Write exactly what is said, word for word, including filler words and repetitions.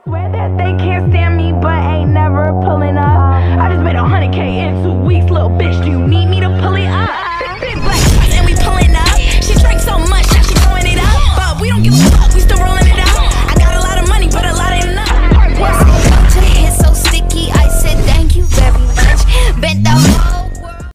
Swear that they can't stand me, but ain't never pulling up. I just made a hundred K in two